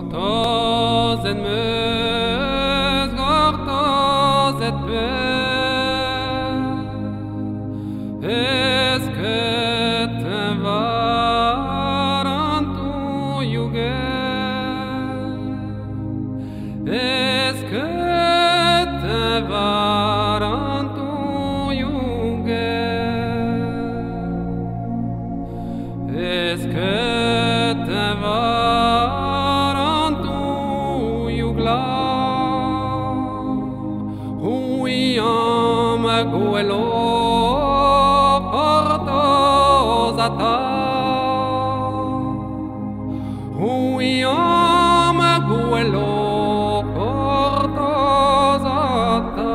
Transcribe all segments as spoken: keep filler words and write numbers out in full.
Gortoz en meus, gortoz et per. Es que te varan tu yuger. Es que te varan tu yuger. Es que te varan tu yuglar. Huyam guelo cortos ata. Huyam guelo cortos ata.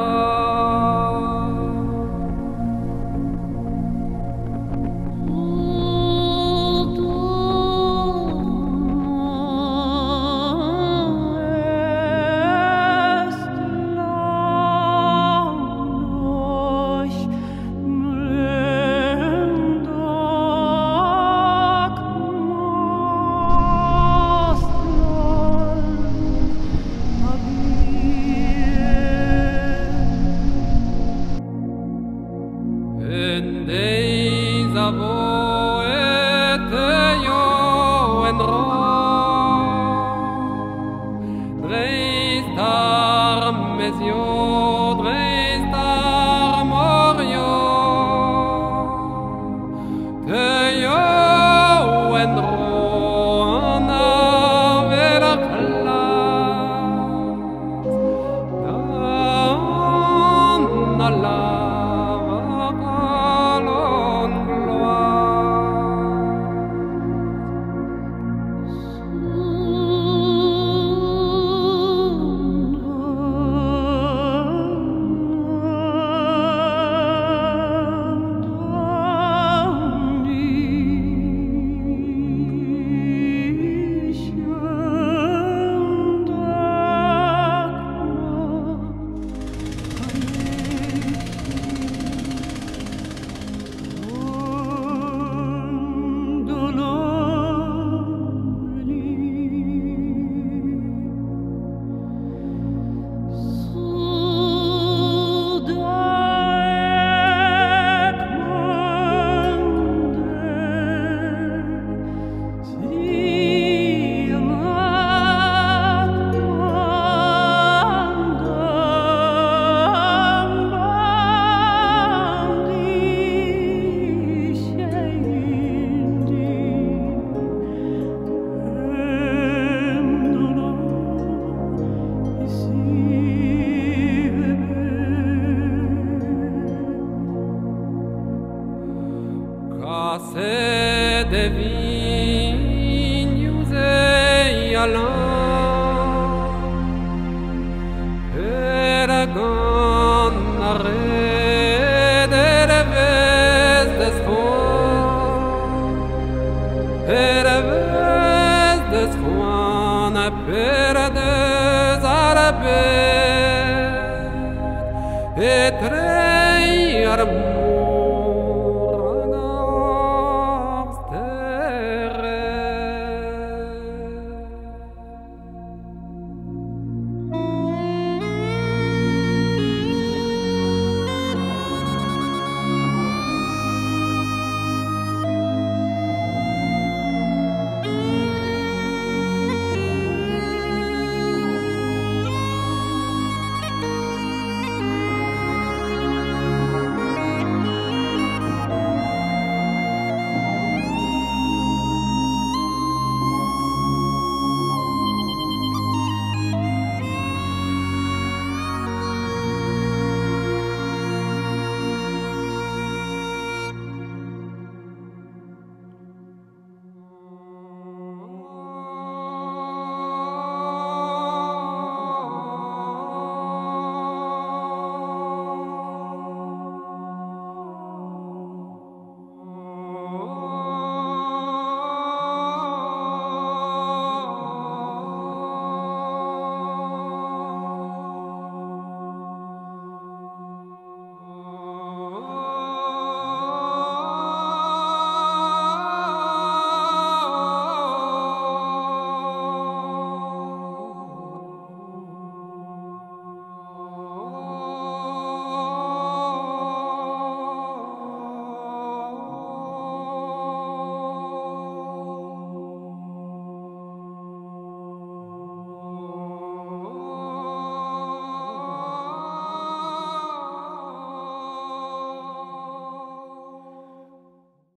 En days of oed yo en ro Dreistar mesio, dreistar morio Te yo en ro ana vera klas Dan Allah Se devin usei alan Eragon arrede reves desfon Reves desfon a perdes arabe